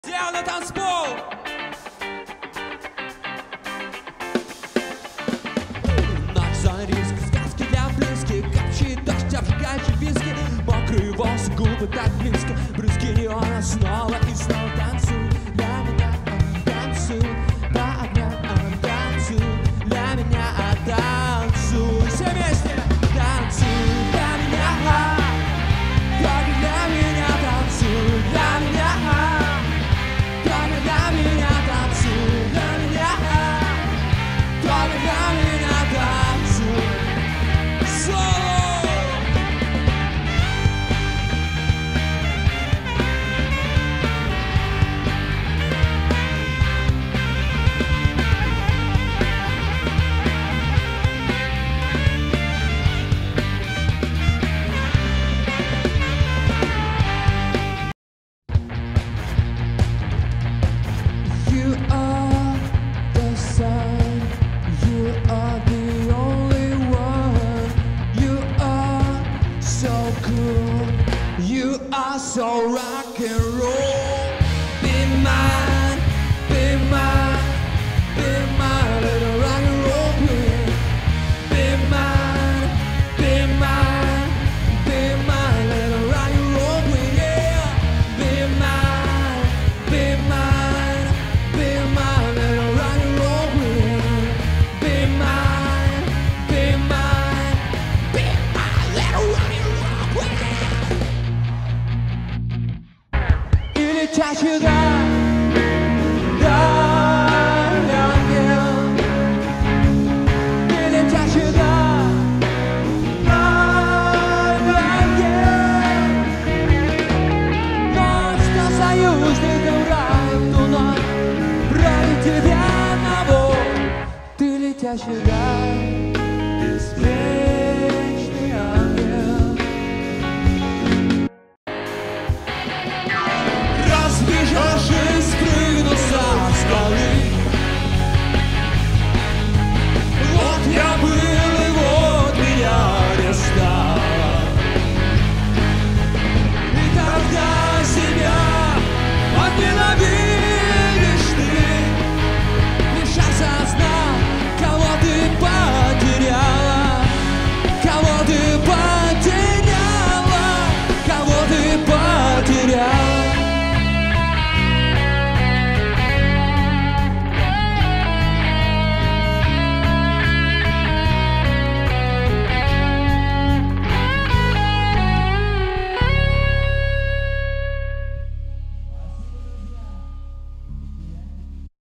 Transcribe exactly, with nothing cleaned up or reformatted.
Сделал на танцпол! Ночь за риск, сказки для близких. Капчит дождь, обжигающий виски. Мокрые волосы, губы так близко. Брызги неона снова и снова танцуй. Для меня танцуй, до огня танцуй. Для меня танцуй. Все вместе! Танцуй для меня. Только для меня танцуй. Для меня. You are so rock and roll. Be mine, be mine, be mine, little rock and roll queen. Be mine, be mine, be mine, little rock and roll queen. Yeah. Be mine, be mine, be mine, little rock and roll queen. Be mine, be mine, be mine, little rock and roll queen. Летя сюда, да, ангел. И летя сюда, да, ангел. Ночь стал союзником, рай в ту ночь. Ради тебя одного ты летя сюда.